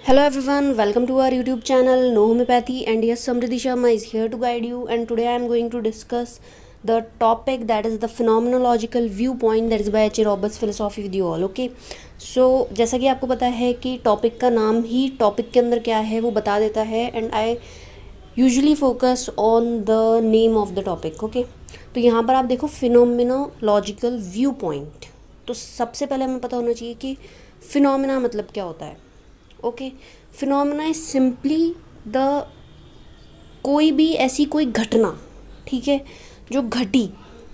Hello everyone, welcome to our YouTube channel No Homeopathy, and yes, Samriddhi Sharma is here to guide you, and today I am going to discuss the topic that is the phenomenological viewpoint that is by H. Roberts philosophy with you all. Okay, so जैसा कि आपको पता है कि topic का नाम ही topic के अंदर क्या है वो बता देता है, and I usually focus on the name of the topic. Okay, तो यहाँ पर आप देखो फिनोमिनोलॉजिकल व्यू पॉइंट. तो सबसे पहले हमें पता होना चाहिए कि फिनोमिना मतलब क्या होता है. Okay, phenomena is simply the कोई भी ऐसी कोई घटना, ठीक है, जो घटी.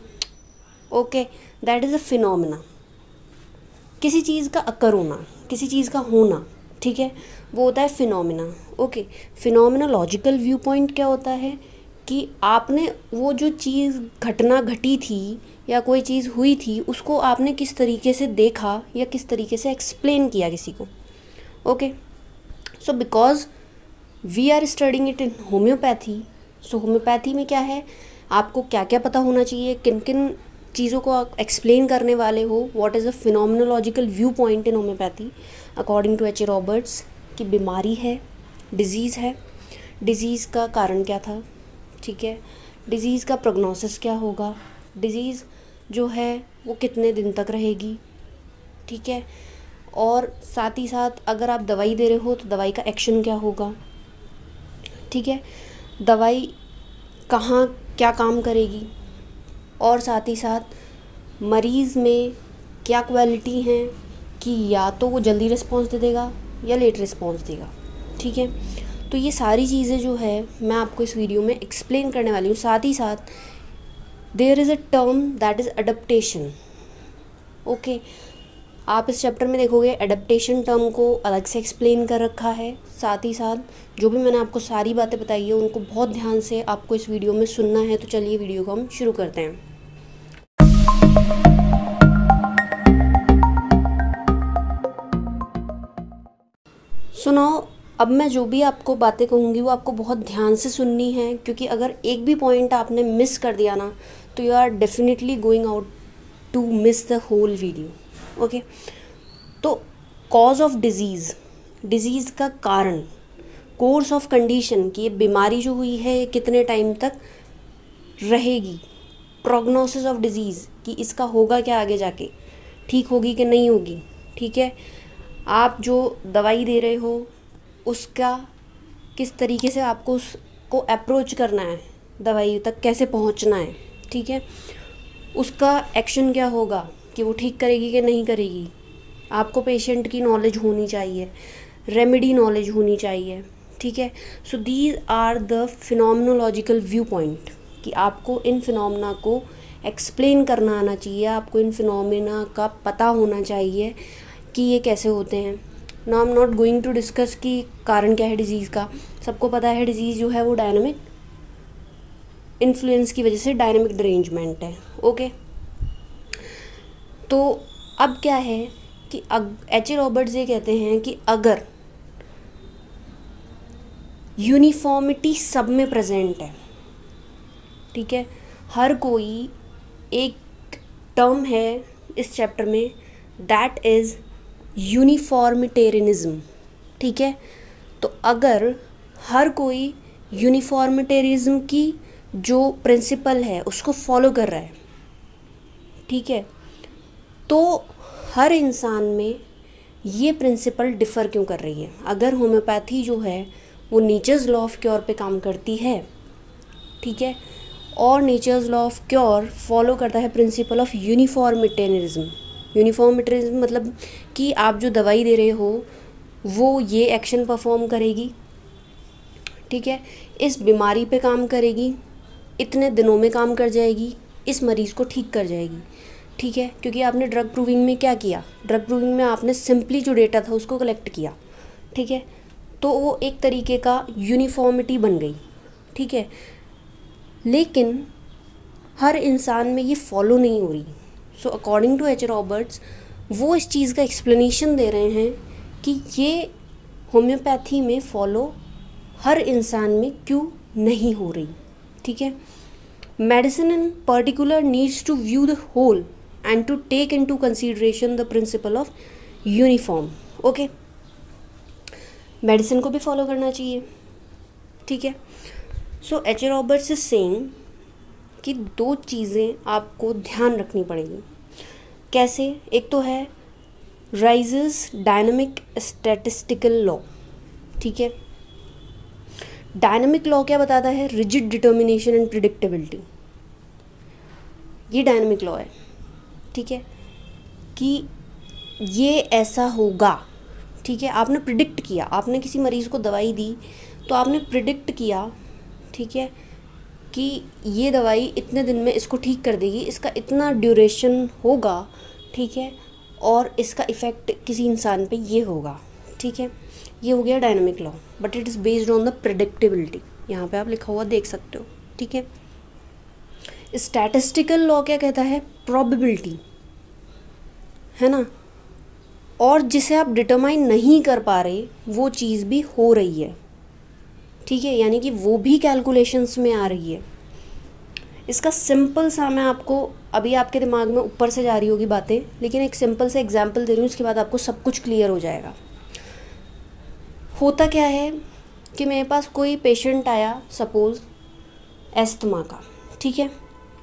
Okay, that is a phenomena. किसी चीज़ का अकर होना, किसी चीज़ का होना, ठीक है, वो होता है phenomena. Okay, phenomenological view point क्या होता है कि आपने वो जो चीज़ घटना घटी थी या कोई चीज़ हुई थी उसको आपने किस तरीके से देखा या किस तरीके से एक्सप्लेन किया किसी को. Okay, so because we are studying it in homeopathy. So homeopathy में क्या है, आपको क्या क्या पता होना चाहिए, किन किन चीज़ों को आप एक्सप्लेन करने वाले हो. What is a phenomenological view point in homeopathy according to H. Roberts. कि बीमारी है, डिजीज़ है, डिजीज़ का कारण क्या था, ठीक है, डिजीज़ का प्रोग्नोसिस क्या होगा, डिजीज़ जो है वो कितने दिन तक रहेगी, ठीक है, और साथ ही साथ अगर आप दवाई दे रहे हो तो दवाई का एक्शन क्या होगा, ठीक है, दवाई कहाँ क्या काम करेगी, और साथ ही साथ मरीज़ में क्या क्वालिटी हैं कि या तो वो जल्दी रिस्पॉन्स दे देगा या लेट रिस्पॉन्स देगा. ठीक है, तो ये सारी चीज़ें जो है मैं आपको इस वीडियो में एक्सप्लेन करने वाली हूँ. साथ ही साथ there is a term that is adaptation. Okay, आप इस चैप्टर में देखोगे एडप्टेशन टर्म को अलग से एक्सप्लेन कर रखा है. साथ ही साथ जो भी मैंने आपको सारी बातें बताई है उनको बहुत ध्यान से आपको इस वीडियो में सुनना है. तो चलिए वीडियो को हम शुरू करते हैं. सुनो, अब मैं जो भी आपको बातें कहूँगी वो आपको बहुत ध्यान से सुननी है, क्योंकि अगर एक भी पॉइंट आपने मिस कर दिया ना तो you are definitely going out to miss the whole video. Okay, तो कॉज ऑफ डिज़ीज़, डिज़ीज़ का कारण, कोर्स ऑफ कंडीशन कि ये बीमारी जो हुई है ये कितने टाइम तक रहेगी, प्रोग्नोसिस ऑफ डिज़ीज़ कि इसका होगा क्या आगे जाके, ठीक होगी कि नहीं होगी, ठीक है, आप जो दवाई दे रहे हो उसका किस तरीके से आपको उसको अप्रोच करना है, दवाई तक कैसे पहुंचना है, ठीक है, उसका एक्शन क्या होगा कि वो ठीक करेगी कि नहीं करेगी. आपको पेशेंट की नॉलेज होनी चाहिए, रेमेडी नॉलेज होनी चाहिए, ठीक है. So these are the phenomenological view point कि आपको इन फिनोमिना को एक्सप्लेन करना आना चाहिए, आपको इन फिनोमिना का पता होना चाहिए कि ये कैसे होते हैं. Now I am not going to discuss कि कारण क्या है डिज़ीज़ का. सबको पता है डिज़ीज़ जो है वो डायनामिक इन्फ्लुएंस की वजह से डायनामिक डिरेंजमेंट है. ओके, तो अब क्या है कि एच. रॉबर्ट्स ये कहते हैं कि अगर यूनिफॉर्मिटी सब में प्रेजेंट है, ठीक है, हर कोई, एक टर्म है इस चैप्टर में दैट इज़ यूनिफॉर्मिटेरियनिज्म. ठीक है, तो अगर हर कोई यूनिफॉर्मिटेरिज्म की जो प्रिंसिपल है उसको फॉलो कर रहा है, ठीक है, तो हर इंसान में ये प्रिंसिपल डिफ़र क्यों कर रही है. अगर होम्योपैथी जो है वो नेचर्स लॉ ऑफ क्योर पे काम करती है, ठीक है, और nature's law of cure follow करता है प्रिंसिपल ऑफ यूनिफॉर्मिटेरिज्म. यूनिफॉर्मिटेरिज्म मतलब कि आप जो दवाई दे रहे हो वो ये एक्शन परफॉर्म करेगी, ठीक है, इस बीमारी पे काम करेगी, इतने दिनों में काम कर जाएगी, इस मरीज़ को ठीक कर जाएगी, ठीक है. क्योंकि आपने ड्रग प्रूविंग में क्या किया, ड्रग प्रूविंग में आपने सिंपली जो डेटा था उसको कलेक्ट किया, ठीक है, तो वो एक तरीके का यूनिफॉर्मिटी बन गई, ठीक है. लेकिन हर इंसान में ये फॉलो नहीं हो रही. So according to H. Roberts वो इस चीज़ का एक्सप्लेनेशन दे रहे हैं कि ये होम्योपैथी में फॉलो हर इंसान में क्यों नहीं हो रही, ठीक है. Medicine in particular needs to view the whole and to take into consideration the principle of uniform. Okay, medicine को भी फॉलो करना चाहिए, ठीक है। So H A Roberts is saying कि 2 चीज़ें आपको ध्यान रखनी पड़ेगी। कैसे? एक तो है राइजेस डायनामिक स्टैटिस्टिकल लॉ, ठीक है। डायनामिक लॉ क्या बताता है? Rigid determination and predictability. ये डायनामिक लॉ है, ठीक है, कि ये ऐसा होगा, ठीक है। आपने प्रिडिक्ट किया, आपने किसी मरीज़ को दवाई दी तो आपने प्रिडिक्ट किया, ठीक है, कि ये दवाई इतने दिन में इसको ठीक कर देगी, इसका इतना ड्यूरेशन होगा, ठीक है, और इसका इफ़ेक्ट किसी इंसान पे ये होगा, ठीक है। ये हो गया dynamic law, but it is based on the predictability. यहाँ पे आप लिखा हुआ देख सकते हो, ठीक है। स्टैटिस्टिकल लॉ क्या कहता है? प्रोबेबिलिटी, है ना। और जिसे आप डिटरमाइन नहीं कर पा रहे वो चीज़ भी हो रही है, ठीक है, यानी कि वो भी कैलकुलेशंस में आ रही है। इसका सिंपल सा, मैं आपको अभी आपके दिमाग में ऊपर से जा रही होगी बातें, लेकिन एक सिंपल से एग्जांपल दे रही हूँ, उसके बाद आपको सब कुछ क्लियर हो जाएगा। होता क्या है कि मेरे पास कोई पेशेंट आया, सपोज एस्थमा का, ठीक है।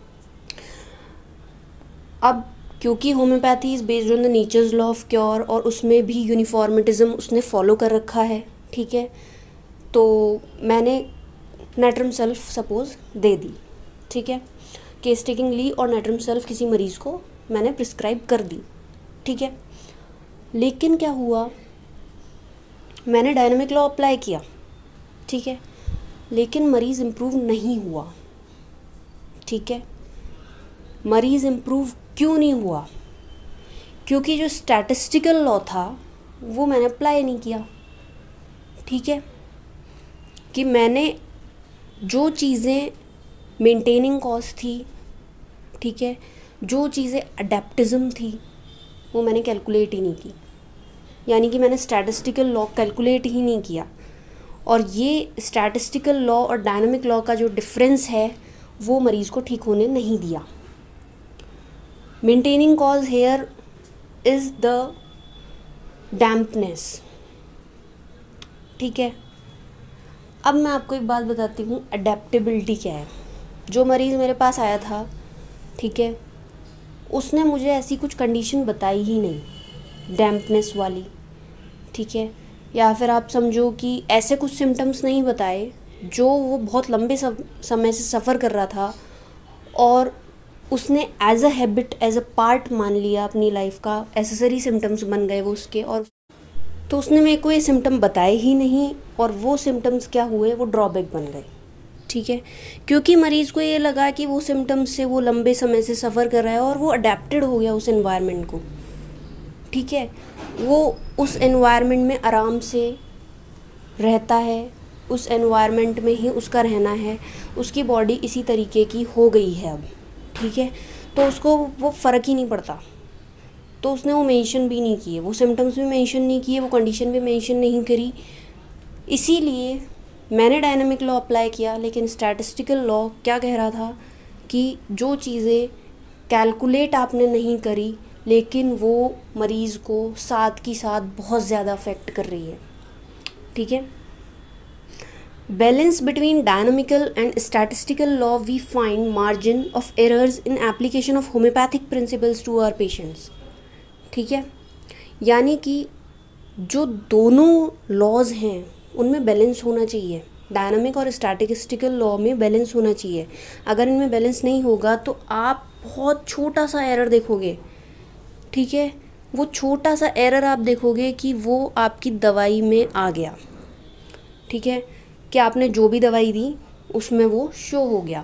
अब क्योंकि homeopathy is based on the nature's law of cure और उसमें भी यूनिफॉर्मिटिज्म उसने फॉलो कर रखा है, ठीक है, तो मैंने नाइट्रम सल्फ सपोज दे दी, ठीक है। केस टेकिंग ली और नाइट्रम सल्फ किसी मरीज़ को मैंने प्रिस्क्राइब कर दी, ठीक है। लेकिन क्या हुआ, मैंने डायनामिक लॉ अप्लाई किया, ठीक है, लेकिन मरीज़ इम्प्रूव नहीं हुआ, ठीक है। मरीज़ इम्प्रूव क्यों नहीं हुआ? क्योंकि जो स्टैटिस्टिकल लॉ था वो मैंने अप्लाई नहीं किया, ठीक है, कि मैंने जो चीज़ें मेंटेनिंग कॉज थी, ठीक है, जो चीज़ें अडेप्टिज्म थी वो मैंने कैलकुलेट ही नहीं की, यानी कि मैंने स्टैटिस्टिकल लॉ कैलकुलेट ही नहीं किया। और ये स्टैटिस्टिकल लॉ और डायनामिक लॉ का जो डिफरेंस है वो मरीज़ को ठीक होने नहीं दिया। Maintaining cause here is the dampness, ठीक है। अब मैं आपको एक बात बताती हूँ, अडेप्टेबिलिटी क्या है। जो मरीज़ मेरे पास आया था, ठीक है, उसने मुझे ऐसी कुछ कंडीशन बताई ही नहीं डैम्पनेस वाली, ठीक है, या फिर आप समझो कि ऐसे कुछ सिम्टम्स नहीं बताए जो वो बहुत लंबे समय से सफ़र कर रहा था और उसने as a habit, as a part मान लिया अपनी लाइफ का, एसेसरी सिम्टम्स बन गए वो उसके, और तो उसने मेरे को ये सिम्टम बताए ही नहीं और वो सिम्टम्स क्या हुए, वो ड्रॉबैक बन गए, ठीक है। क्योंकि मरीज़ को ये लगा कि वो सिम्टम्स से वो लंबे समय से सफ़र कर रहा है और वो अडेप्टेड हो गया उस एनवायरनमेंट को, ठीक है। वो उस एनवायरनमेंट में आराम से रहता है, उस एनवायरनमेंट में ही उसका रहना है, उसकी बॉडी इसी तरीके की हो गई है अब, ठीक है, तो उसको वो फ़र्क ही नहीं पड़ता। तो उसने वो मेंशन भी नहीं किए, वो सिम्टम्स भी मेंशन नहीं किए, वो कंडीशन भी मेंशन नहीं करी। इसीलिए मैंने डायनामिक लॉ अप्लाई किया, लेकिन स्टैटिस्टिकल लॉ क्या कह रहा था कि जो चीज़ें कैलकुलेट आपने नहीं करी लेकिन वो मरीज़ को साथ की साथ बहुत ज़्यादा अफेक्ट कर रही है, ठीक है। Balance between dynamical and statistical law we find margin of errors in application of homeopathic principles to our patients, ठीक है। यानी कि जो दोनों लॉज हैं उनमें बैलेंस होना चाहिए, डायनामिक और स्टैटिस्टिकल लॉ में बैलेंस होना चाहिए। अगर इनमें बैलेंस नहीं होगा तो आप बहुत छोटा सा एरर देखोगे, ठीक है, वो छोटा सा एरर आप देखोगे कि वो आपकी दवाई में आ गया, ठीक है, कि आपने जो भी दवाई दी उसमें वो शो हो गया।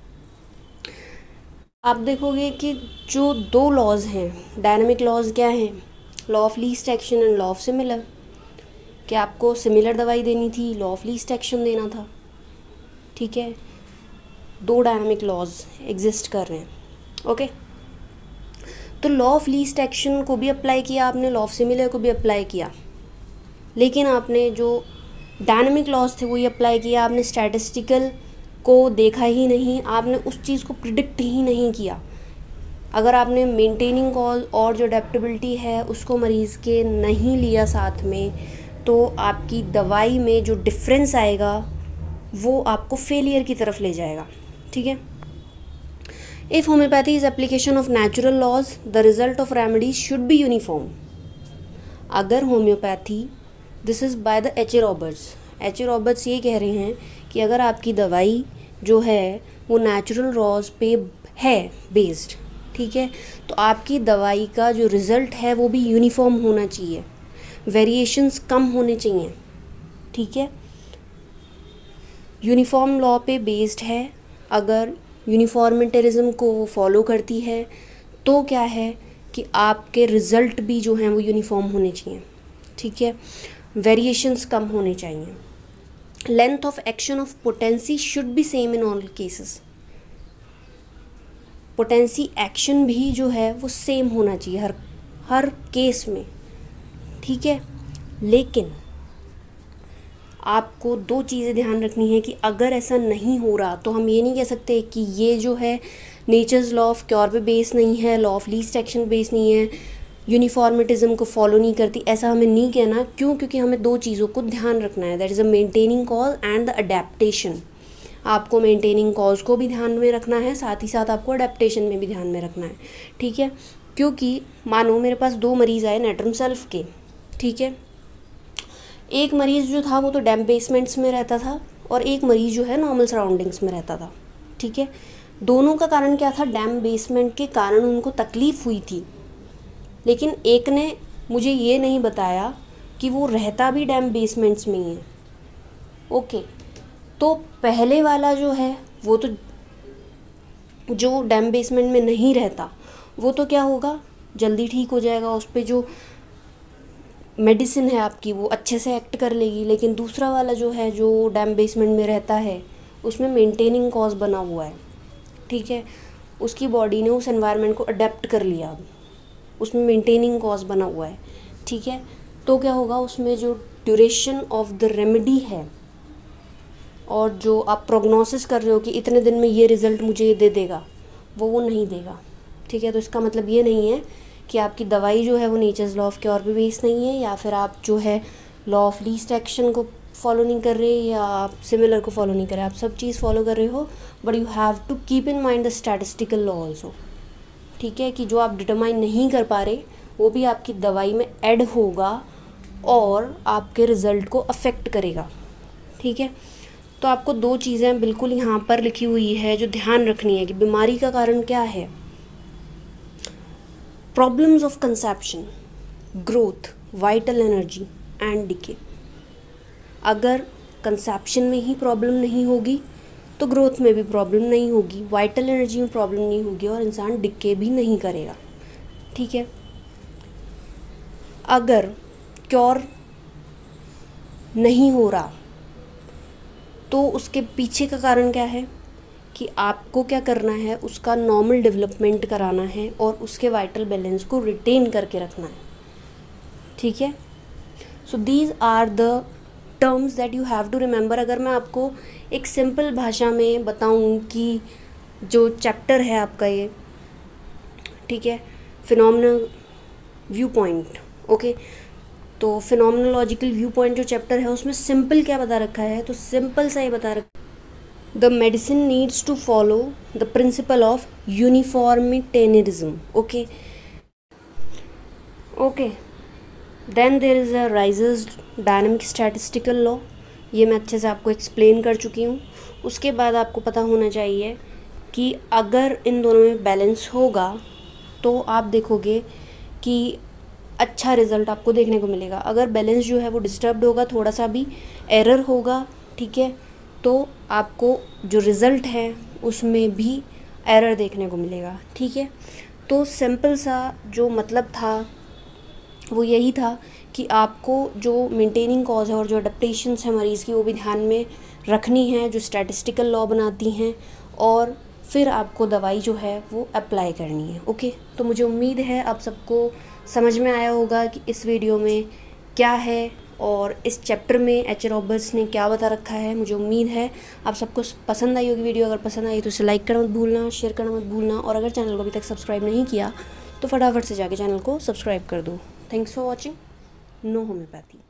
आप देखोगे कि जो 2 लॉज हैं, डायनामिक लॉज क्या हैं, law of least action and law of similar, कि आपको सिमिलर दवाई देनी थी, लॉ ऑफ लीस्ट एक्शन देना था, ठीक है। 2 डायनामिक लॉज एग्जिस्ट कर रहे हैं, ओके। तो लॉ ऑफ लीस्ट एक्शन को भी अप्लाई किया आपने, लॉ ऑफ सिमिलर को भी अप्लाई किया, लेकिन आपने जो डायनामिक लॉज थे वही अप्लाई किया, आपने स्टैटिस्टिकल को देखा ही नहीं, आपने उस चीज़ को प्रिडिक्ट ही नहीं किया। अगर आपने मेंटेनिंग कॉज और जो अडेप्टेबिलिटी है उसको मरीज़ के नहीं लिया साथ में, तो आपकी दवाई में जो डिफरेंस आएगा वो आपको फेलियर की तरफ ले जाएगा, ठीक है। If homeopathy is application of natural laws the result of remedies should be uniform. अगर homeopathy, this is by the H A Roberts ये कह रहे हैं कि अगर आपकी दवाई जो है वो नेचुरल लॉज पे है बेस्ड, ठीक है, तो आपकी दवाई का जो रिज़ल्ट है वो भी यूनिफॉर्म होना चाहिए, वेरिएशंस कम होने चाहिए, ठीक है। यूनिफॉर्म लॉ पे बेस्ड है, अगर यूनिफॉर्मिटेरिज्म को वो फॉलो करती है तो क्या है कि आपके रिज़ल्ट भी जो हैं वो यूनिफॉर्म होने चाहिए, ठीक है, वेरिएशंस कम होने चाहिए। Length of action of potency should be same in all cases. Potency action भी जो है वो सेम होना चाहिए हर केस में, ठीक है। लेकिन आपको दो चीज़ें ध्यान रखनी है कि अगर ऐसा नहीं हो रहा तो हम ये नहीं कह सकते कि ये जो है नेचर्स लॉ ऑफ क्योर पे बेस नहीं है, law of least action base नहीं है, यूनिफॉर्मिटिज्म को फॉलो नहीं करती, ऐसा हमें नहीं कहना। क्यों? क्योंकि हमें दो चीज़ों को ध्यान रखना है, that is a maintaining cause and the adaptation. आपको मेंटेनिंग कॉज को भी ध्यान में रखना है, साथ ही साथ आपको अडेप्टेशन में भी ध्यान में रखना है, ठीक है। क्योंकि मानो मेरे पास दो मरीज़ आए नेटरम सेल्फ के, ठीक है, एक मरीज़ जो था वो तो डैम्प बेसमेंट्स में रहता था और एक मरीज़ जो है नॉर्मल सराउंडिंग्स में रहता था, ठीक है। दोनों का कारण क्या था? डैम्प बेसमेंट के कारण उनको तकलीफ़ हुई थी, लेकिन एक ने मुझे ये नहीं बताया कि वो रहता भी डैम्प बेसमेंट्स में ही है। ओके, तो पहले वाला जो है वो तो जो डैम्प बेसमेंट में नहीं रहता वो तो क्या होगा, जल्दी ठीक हो जाएगा, उस पर जो मेडिसिन है आपकी वो अच्छे से एक्ट कर लेगी। लेकिन दूसरा वाला जो है जो डैम्प बेसमेंट में रहता है उसमें मेंटेनिंग कॉज बना हुआ है, ठीक है, उसकी बॉडी ने उस एनवायरनमेंट को अडेप्ट कर लिया, उसमें मेंटेनिंग कॉज बना हुआ है, ठीक है। तो क्या होगा, उसमें जो ड्यूरेशन ऑफ द रेमेडी है और जो आप प्रोग्नोसिस कर रहे हो कि इतने दिन में ये रिज़ल्ट मुझे ये दे देगा, वो नहीं देगा, ठीक है। तो इसका मतलब ये नहीं है कि आपकी दवाई जो है वो नेचर्स लॉ ऑफ क्योर पे बेस नहीं है, या फिर आप जो है लॉ ऑफ लीस्ट एक्शन को फॉलो नहीं कर रहे या आप सिमिलर को फॉलो नहीं कर रहे, आप सब चीज़ फॉलो कर रहे हो, but you have to keep in mind the statistical law also, ठीक है, कि जो आप डिटरमाइन नहीं कर पा रहे वो भी आपकी दवाई में ऐड होगा और आपके रिज़ल्ट को अफेक्ट करेगा, ठीक है। तो आपको दो चीज़ें बिल्कुल यहाँ पर लिखी हुई है जो ध्यान रखनी है कि बीमारी का कारण क्या है। Problems of conception, growth, vital energy and decay. अगर कंसेप्शन में ही प्रॉब्लम नहीं होगी तो ग्रोथ में भी प्रॉब्लम नहीं होगी, वाइटल एनर्जी में प्रॉब्लम नहीं होगी और इंसान डिके भी नहीं करेगा, ठीक है। अगर क्योर नहीं हो रहा तो उसके पीछे का कारण क्या है कि आपको क्या करना है, उसका नॉर्मल डेवलपमेंट कराना है और उसके वाइटल बैलेंस को रिटेन करके रखना है, ठीक है। So these are the terms that you have to remember. अगर मैं आपको एक सिंपल भाषा में बताऊं कि जो चैप्टर है आपका ये, ठीक है, फिनोमिनल व्यू पॉइंट, ओके, तो फिनोमिनोलॉजिकल व्यू पॉइंट जो चैप्टर है उसमें सिंपल क्या बता रखा है, तो सिंपल सा ही बता रखा है, the medicine needs to follow the principle of uniformitarianism, okay okay. Then there is a risers dynamic statistical law, ये मैं अच्छे से आपको एक्सप्लेन कर चुकी हूँ। उसके बाद आपको पता होना चाहिए कि अगर इन दोनों में बैलेंस होगा तो आप देखोगे कि अच्छा रिज़ल्ट आपको देखने को मिलेगा। अगर बैलेंस जो है वो डिस्टर्ब्ड होगा, थोड़ा सा भी एरर होगा, ठीक है, तो आपको जो रिज़ल्ट है उसमें भी एरर देखने को मिलेगा, ठीक है। तो सिंपल सा जो मतलब था वो यही था कि आपको जो मेंटेनिंग कॉज है और जो अडेप्टेशंस है मरीज़ की वो भी ध्यान में रखनी है, जो स्टैटिस्टिकल लॉ बनाती हैं, और फिर आपको दवाई जो है वो अप्लाई करनी है, ओके। तो मुझे उम्मीद है आप सबको समझ में आया होगा कि इस वीडियो में क्या है और इस चैप्टर में एच ए रॉबर्ट्स ने क्या बता रखा है। मुझे उम्मीद है आप सबको पसंद आई होगी वीडियो। अगर पसंद आई तो इसे लाइक करना मत भूलना, शेयर करना मत भूलना, और अगर चैनल को अभी तक सब्सक्राइब नहीं किया तो फटाफट से जाके चैनल को सब्सक्राइब कर दो। Thanks for watching know homeopathy.